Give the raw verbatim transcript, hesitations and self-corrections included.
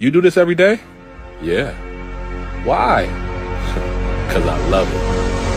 You do this every day? Yeah. Why? Because I love it.